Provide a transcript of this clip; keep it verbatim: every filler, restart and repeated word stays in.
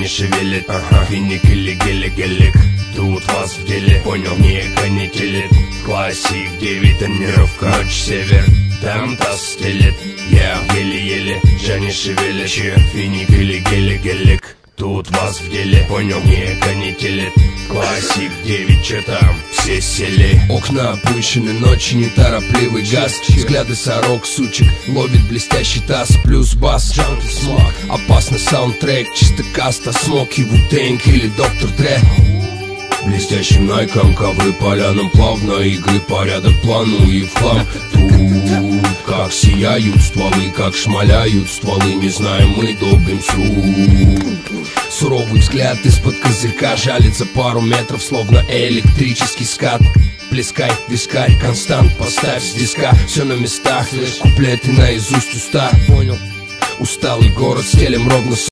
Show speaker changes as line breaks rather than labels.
не шевелит. Ага, финик или гелик-гелик, тут вас в деле, понял, не канителит. Классик, девять, тонировка, ночь, север, там таз стелет. Я еле-еле, же не шевелит. Че, финик или гелик-гелик, тут вас в деле, понял, не канителит. Классик, девять, че там, все сели. Окна опущены, ночи, неторопливый газ. Взгляды сорок, сучек, ловит блестящий таз. Плюс бас, джанки, смог, опасный саундтрек. Чисто каста, смоки, вутенг или доктор Дре. Блестящим найком, ковры полянам плавно. Игры, порядок, плану и в хлам. Тут как сияют стволы, как шмаляют стволы. Не знаем мы, долбим сру. Суровый взгляд из-под козырька жалит за пару метров, словно электрический скат. Плескай, вискарь, констант, поставь с диска. Все на местах, куплеты наизусть уста. Понял? Усталый город, стелем ровно.